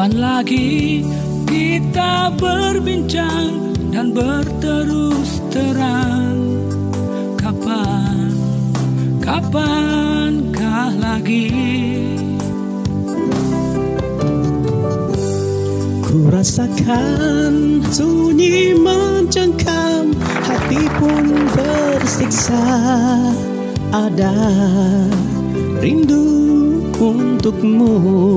Kapan lagi kita berbincang dan berterus terang? Kapankah lagi? Ku rasakan sunyi mencengkam, hati pun tersiksa. Ada rindu untukmu.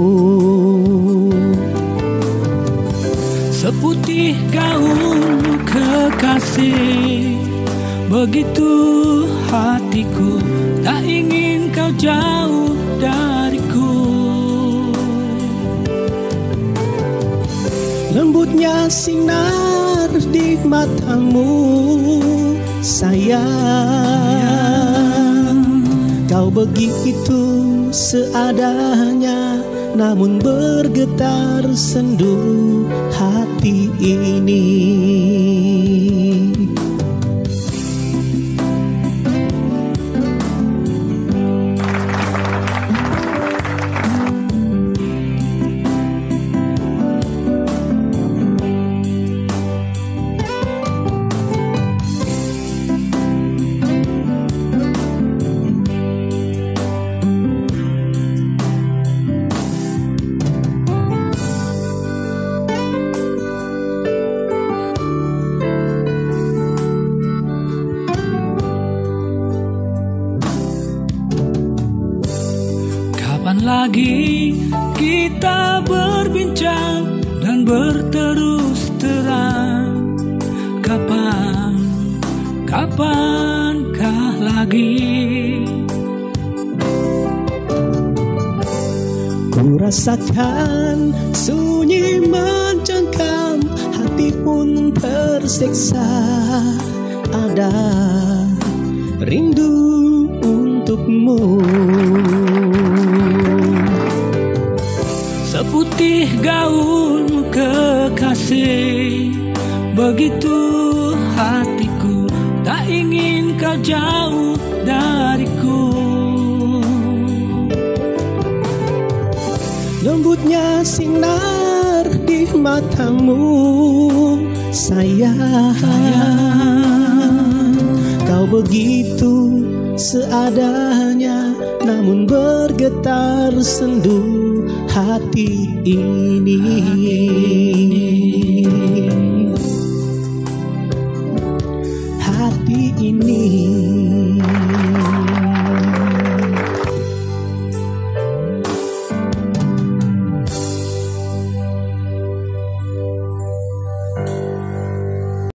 Seputih gaunmu kekasih, begitu hatiku, tak ingin kau jauh dariku. Lembutnya sinar di matamu, sayang. Kau begitu seadanya, namun bergetar sendu hati ini. Kapan lagi kita berbincang dan berterus terang? Kapankah lagi? Ku rasakan sunyi mencengkam, hati pun tersiksa. Ada rindu untukmu. Seputih gaunmu kekasih, begitu hatiku, tak ingin kau jauh dariku. Lembutnya sinar di matamu, sayang. Kau begitu seadanya, namun bergetar sendu hati ini. Hati ini.